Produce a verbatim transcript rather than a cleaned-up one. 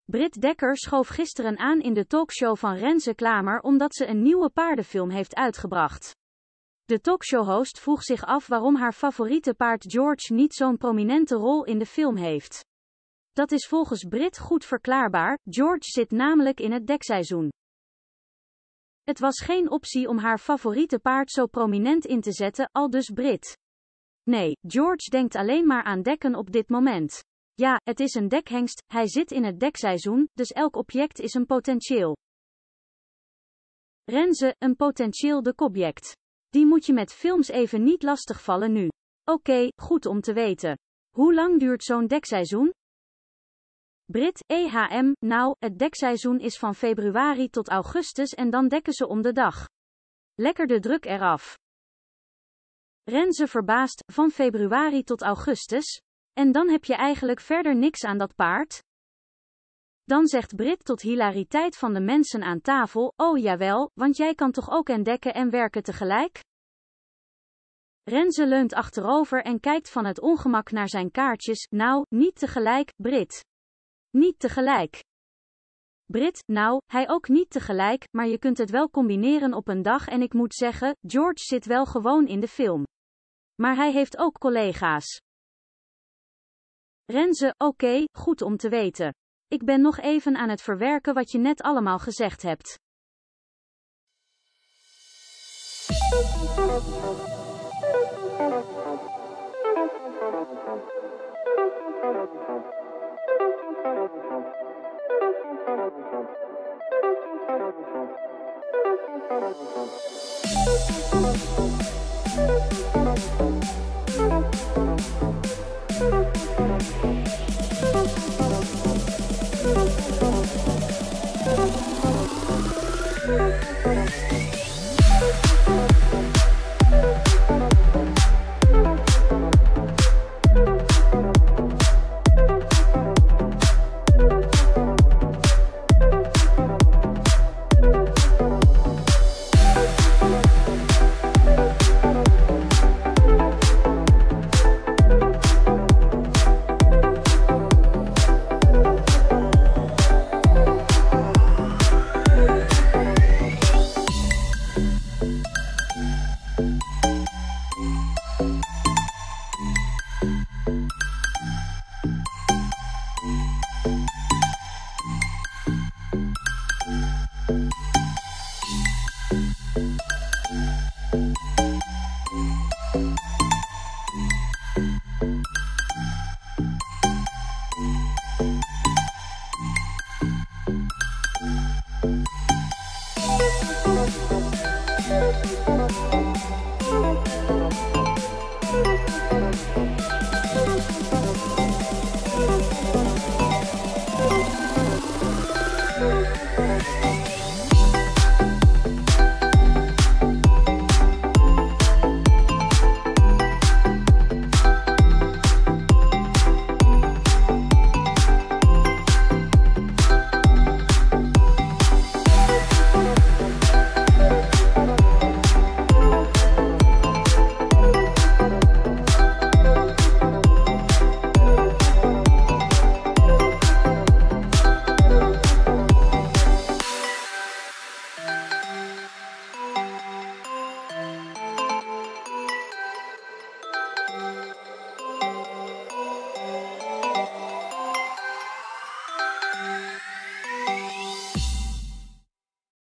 Britt Dekker schoof gisteren aan in de talkshow van Renze Klamer omdat ze een nieuwe paardenfilm heeft uitgebracht. De talkshowhost vroeg zich af waarom haar favoriete paard George niet zo'n prominente rol in de film heeft. Dat is volgens Britt goed verklaarbaar, George zit namelijk in het dekseizoen. Het was geen optie om haar favoriete paard zo prominent in te zetten, aldus Britt. Nee, George denkt alleen maar aan dekken op dit moment. Ja, het is een dekhengst, hij zit in het dekseizoen, dus elk object is een potentieel. Renze, een potentieel dekobject. Die moet je met films even niet lastigvallen nu. Oké, okay, goed om te weten. Hoe lang duurt zo'n dekseizoen? Britt, E H M, nou, het dekseizoen is van februari tot augustus en dan dekken ze om de dag. Lekker de druk eraf. Renze verbaasd, van februari tot augustus? En dan heb je eigenlijk verder niks aan dat paard? Dan zegt Britt tot hilariteit van de mensen aan tafel, oh jawel, want jij kan toch ook en dekken en werken tegelijk? Renze leunt achterover en kijkt van het ongemak naar zijn kaartjes, nou, niet tegelijk, Britt. Niet tegelijk. Britt, nou, hij ook niet tegelijk, maar je kunt het wel combineren op een dag en ik moet zeggen, George zit wel gewoon in de film. Maar hij heeft ook collega's. Renze, oké, okay, goed om te weten. Ik ben nog even aan het verwerken wat je net allemaal gezegd hebt.